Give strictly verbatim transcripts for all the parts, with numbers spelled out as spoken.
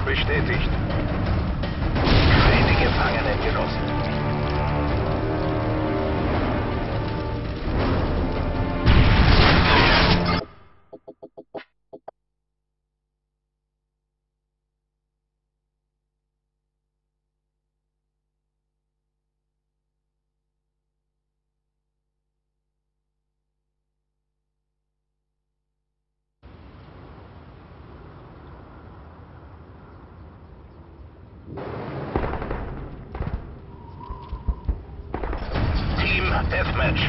bestätigt. Keine Gefangenen genossen. Deathmatch.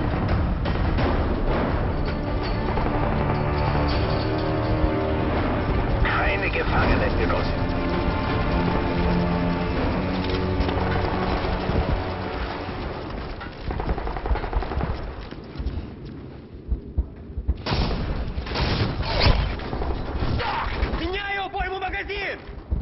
Keine Gefangenen genossen. Меняю обойму магазин!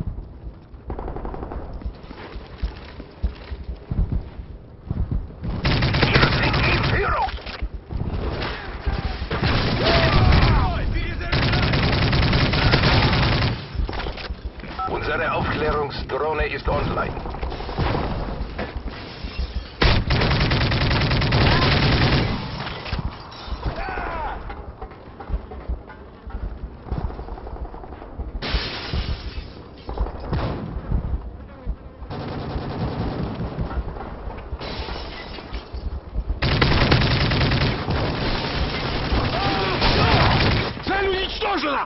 Unsere Aufklärungsdrohne ist online. Цель уничтожена!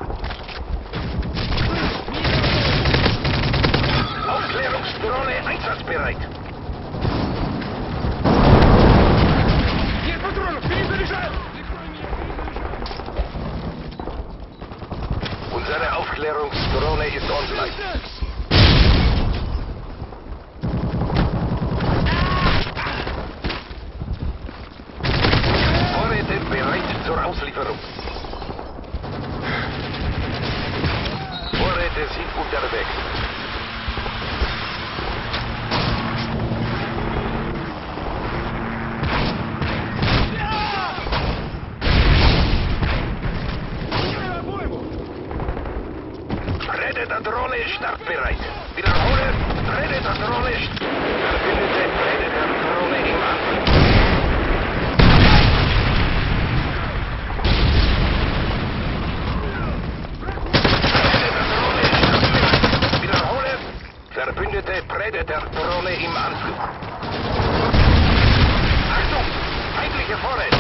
Aufklärungsdrohne einsatzbereit. Нет патронов! Перезаряжаю! Unsere Aufklärungsdrohne ist online. Vorräte bereit zur Auslieferung. Vorräte sind unterwegs. Predator-Drohne ist startbereit. Wiederhole, Predator-Drohne ist... Verbündete Predator-Drohne im Anflug. Predator-Drohne ist startbereit. Wiederhole, verbündete Predator-Drohne im Anflug. Achtung, feindliche Vorräte.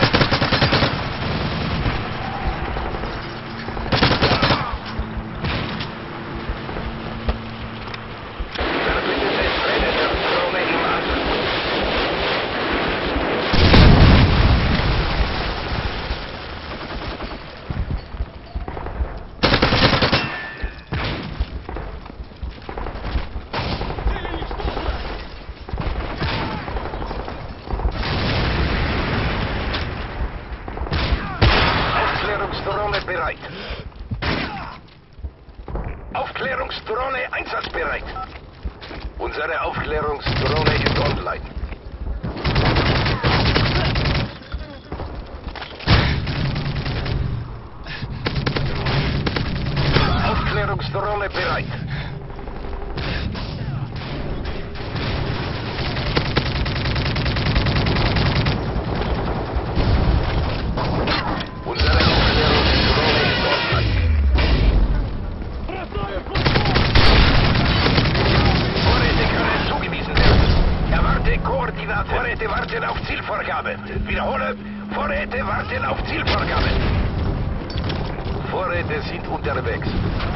Aufklärungsdrohne bereit. Aufklärungsdrohne einsatzbereit. Unsere Aufklärungsdrohne ist online. Aufklärungsdrohne bereit. Vorräte warten auf Zielvorgabe. Wiederhole, Vorräte warten auf Zielvorgabe. Vorräte sind unterwegs.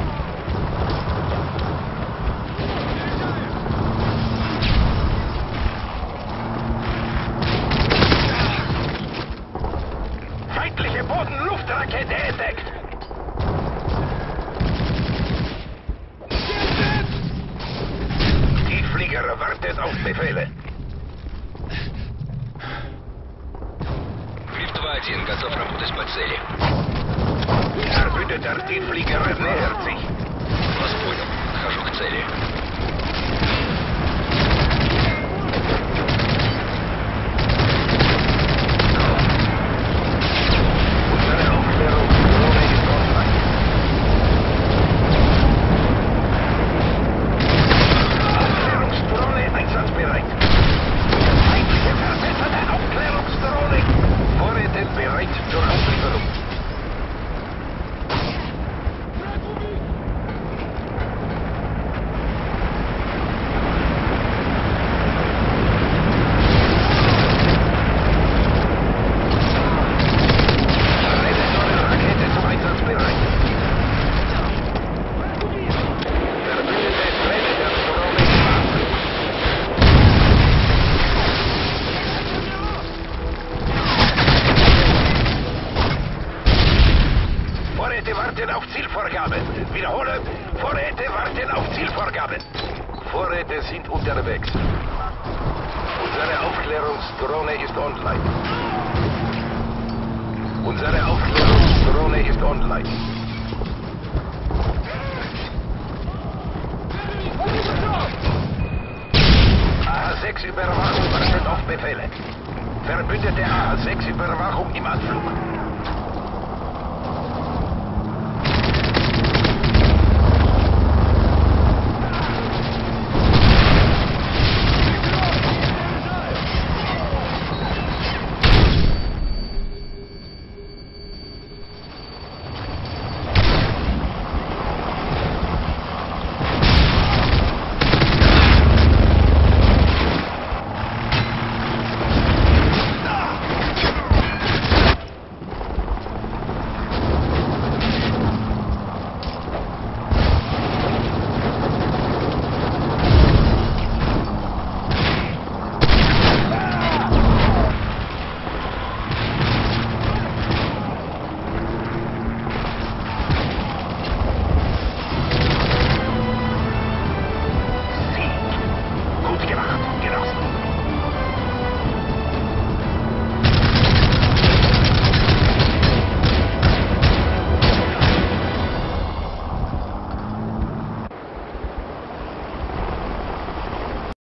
Feindliche Boden-Luft-Rakete entdeckt. Tiefflieger wartet auf Befehle. один готов работать по цели. Verbündeter Tiefflieger nähert sich. Вас понял. Подхожу к цели. Unsere Aufklärungsdrohne ist online. Vorräte warten auf Zielvorgabe. Wiederhole, Vorräte warten auf Zielvorgabe. Vorräte sind unterwegs. Unsere Aufklärungsdrohne ist online. Unsere Aufklärungsdrohne ist online. A H sechs Überwachung wartet auf Befehle. Verbündete A H sechs Überwachung im Anflug.